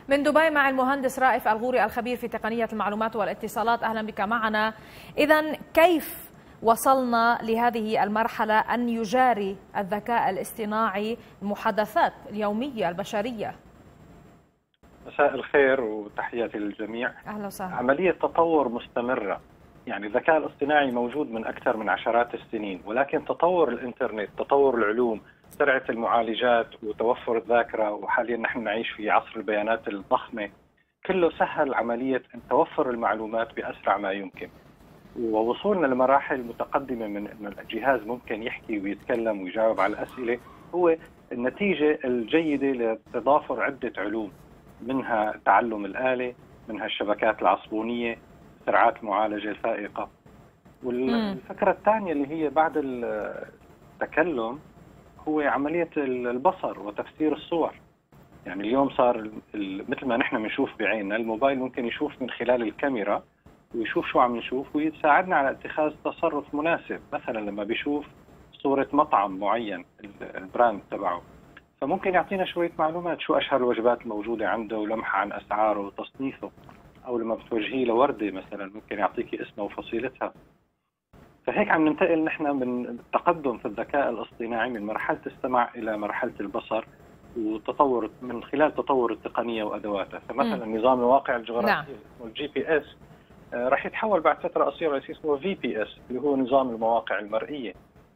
من دبي مع المهندس رائف الغوري الخبير في تقنية المعلومات والاتصالات. أهلا بك معنا. إذن كيف وصلنا لهذه المرحلة أن يجاري الذكاء الاصطناعي المحادثات اليومية البشرية؟ مساء الخير وتحياتي للجميع. أهلا وسهلا. عملية تطور مستمرة، يعني الذكاء الاصطناعي موجود من أكثر من عشرات السنين، ولكن تطور الإنترنت، تطور العلوم، سرعة المعالجات وتوفر الذاكرة، وحاليا نحن نعيش في عصر البيانات الضخمة، كله سهل عملية أن توفر المعلومات بأسرع ما يمكن، ووصولنا لمراحل متقدمة من أن الجهاز ممكن يحكي ويتكلم ويجاوب على الأسئلة هو النتيجة الجيدة لتضافر عدة علوم، منها تعلم الآلة، منها الشبكات العصبونية، سرعات المعالجة الفائقة. والفكرة الثانية اللي هي بعد التكلم هو عملية البصر وتفسير الصور. يعني اليوم صار مثل ما نحن بنشوف بعيننا، الموبايل ممكن يشوف من خلال الكاميرا ويشوف شو عم نشوف ويساعدنا على اتخاذ تصرف مناسب. مثلا لما بيشوف صورة مطعم معين البراند تبعه، فممكن يعطينا شوية معلومات شو أشهر الوجبات الموجودة عنده ولمحة عن أسعاره وتصنيفه. أو لما بتوجهيه لوردة مثلا ممكن يعطيكي اسمها وفصيلتها. فهيك عم ننتقل نحن من التقدم في الذكاء الاصطناعي من مرحلة السمع إلى مرحلة البصر، وتطور من خلال تطور التقنية وأدواتها. فمثلا نظام المواقع الجغرافية اسمه الجي بي اس راح يتحول بعد فترة قصيرة لشيء اسمه في بي اس اللي هو نظام المواقع المرئية.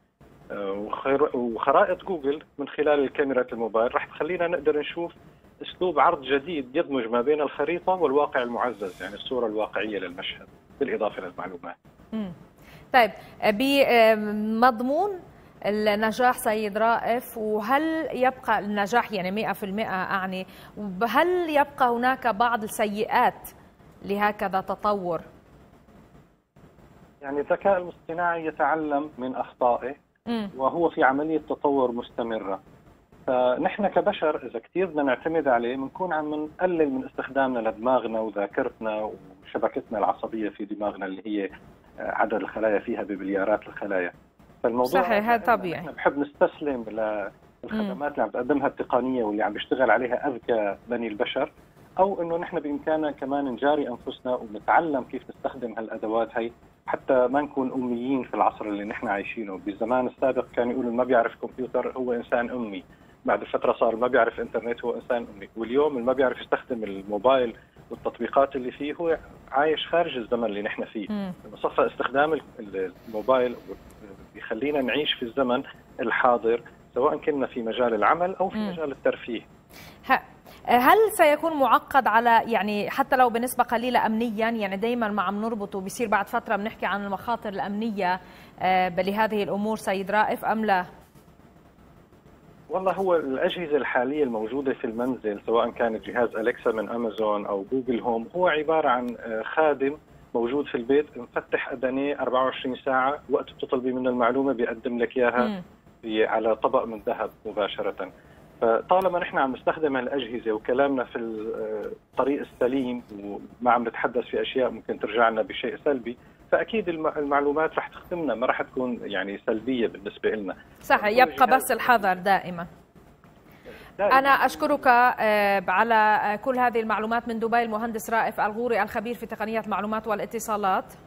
وخرائط جوجل من خلال الكاميرا الموبايل راح تخلينا نقدر نشوف اسلوب عرض جديد يدمج ما بين الخريطة والواقع المعزز، يعني الصورة الواقعية للمشهد بالإضافة للمعلومات. طيب، بمضمون النجاح سيد رائف، وهل يبقى النجاح يعني 100% أعني، هل يبقى هناك بعض السيئات لهكذا تطور؟ يعني الذكاء الاصطناعي يتعلم من أخطائه وهو في عملية تطور مستمرة. فنحن كبشر إذا كثير بدنا نعتمد عليه بنكون عم نقلل من استخدامنا لدماغنا وذاكرتنا وشبكتنا العصبية في دماغنا اللي هي عدد الخلايا فيها بمليارات الخلايا. فالموضوع صحيح، هذا طبيعي. نحن بحب نستسلم للخدمات اللي عم تقدمها التقنية واللي عم بيشتغل عليها أذكى بني البشر، أو إنه نحن بإمكاننا كمان نجاري أنفسنا ونتعلم كيف نستخدم هالأدوات هي حتى ما نكون أميين في العصر اللي نحن عايشينه. بالزمان السابق كانوا يقولوا ما بيعرف كمبيوتر هو إنسان أمي، بعد فترة صار ما بيعرف إنترنت هو إنسان أمي، واليوم اللي ما بيعرف يستخدم الموبايل والتطبيقات اللي فيه هو عايش خارج الزمن اللي نحن فيه. صفى استخدام الموبايل بيخلينا نعيش في الزمن الحاضر، سواء كنا في مجال العمل أو في مجال الترفيه. هل سيكون معقد على يعني حتى لو بنسبة قليلة أمنيا؟ يعني دايما ما عم نربطه بيصير بعد فترة بنحكي عن المخاطر الأمنية لهذه الأمور سيد رائف أم لا؟ والله هو الأجهزة الحالية الموجودة في المنزل سواء كان جهاز أليكسا من أمازون أو جوجل هوم هو عبارة عن خادم موجود في البيت مفتح أذنيه 24 ساعة، وقت بتطلبي منه المعلومة بيقدم لك إياها على طبق من ذهب مباشرة. فطالما نحن عم نستخدم هالأجهزة وكلامنا في الطريق السليم وما عم نتحدث في أشياء ممكن ترجع لنا بشيء سلبي، فأكيد المعلومات رح تخدمنا، ما رح تكون يعني سلبية بالنسبة لنا. صح، يبقى بس الحذر دائما. أنا أشكرك على كل هذه المعلومات. من دبي المهندس رائف الغوري الخبير في تقنيات المعلومات والاتصالات.